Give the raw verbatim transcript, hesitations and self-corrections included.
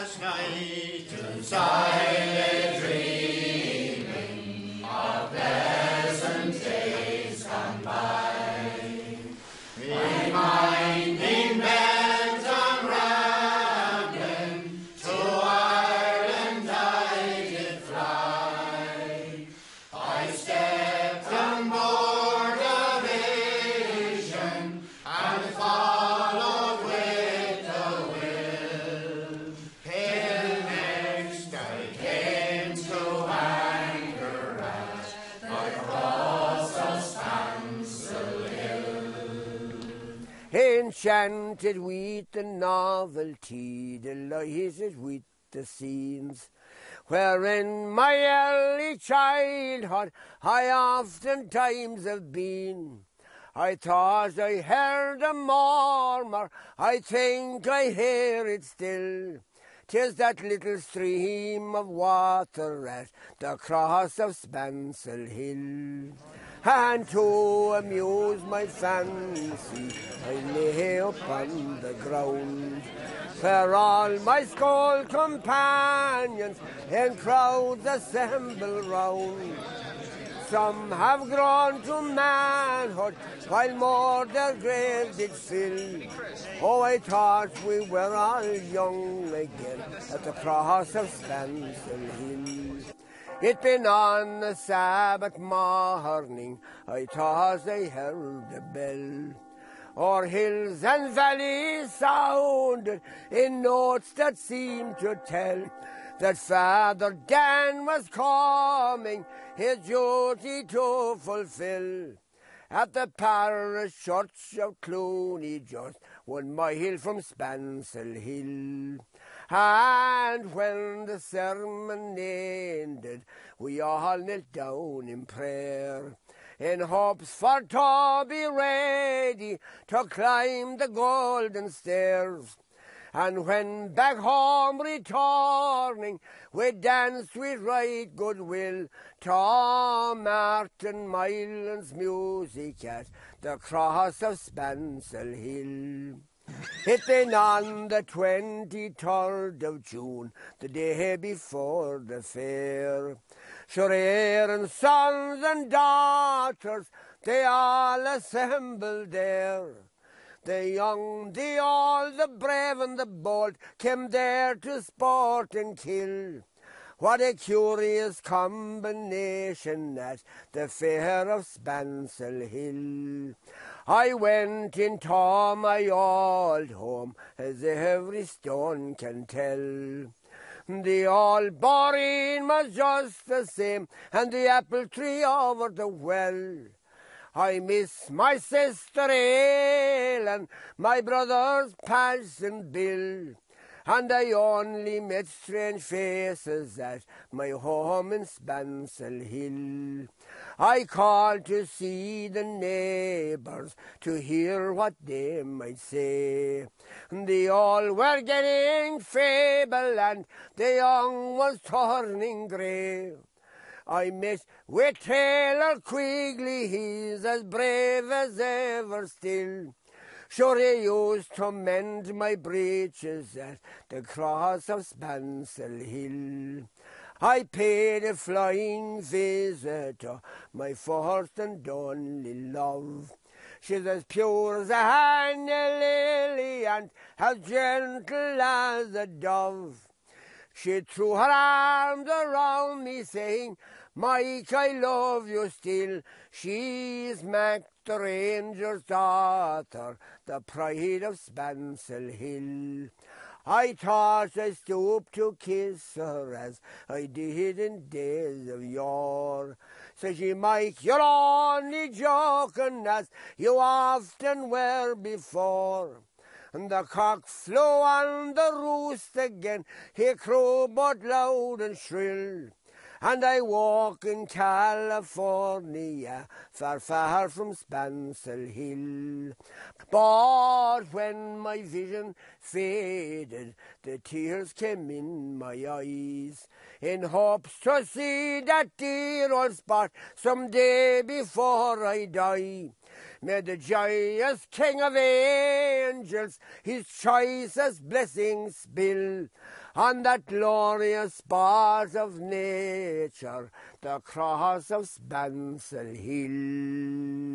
last night to silent dreaming of pleasant days gone by, reminding bells on rambling to Ireland I did fly. I stepped on board a vision and followed with the will. Till next I came to anchor at the cross of Spancil Hill. Enchanted with the novelty, delighted with the scenes, where in my early childhood I oftentimes have been. I thought I heard a murmur, I think I hear it still. 'Tis that little stream of water at the cross of Spancil Hill. And to amuse my fancy, I lay upon the ground, where all my school companions in crowds assemble round. Some have grown to manhood, while more their graves did fill. Oh, I thought we were all young again at the cross of Spancil Hill. It been on the Sabbath morning, I thought I heard a bell. O'er hills and valleys sounded in notes that seemed to tell that Father Dan was coming, his duty to fulfill. At the parish church of Clooney, just one mile from Spancil Hill. And when the sermon ended, we all knelt down in prayer, in hopes for to be ready to climb the golden stairs. And when back home returning, we danced with right goodwill to Martin Mylan's music at the cross of Spancil Hill. It been on the twenty-third of June, the day before the fair. Sure, Aaron's sons and daughters, they all assembled there. The young, the old, the brave and the bold came there to sport and kill. What a curious combination at the fair of Spancil Hill. I went into my old home, as every stone can tell. The old boreen was just the same, and the apple tree over the well. I miss my sister Ellen, my brothers Paz and Bill, and I only met strange faces at my home in Spancil Hill. I called to see the neighbours, to hear what they might say. They all were getting feeble, and the young was turning grey. I met with Taylor Quigley, he's as brave as ever still. Sure, he used to mend my breeches at the cross of Spancil Hill. I paid a flying visit to my first and only love. She's as pure as a honey lily and as gentle as a dove. She threw her arms around me saying, Mike, I love you still. She's Mac the ranger's daughter, the pride of Spancil Hill. I thought I stooped to kiss her as I did in days of yore. Said she, Mike, you're only joking as you often were before. And the cock flew on the roost again, he crew both loud and shrill. And I walk in California, far, far from Spancil Hill. But when my vision faded, the tears came in my eyes, in hopes to see that dear old spot some day before I die. May the joyous King of Angels his choicest blessings spill on that glorious part of nature, the cross of Spancil Hill.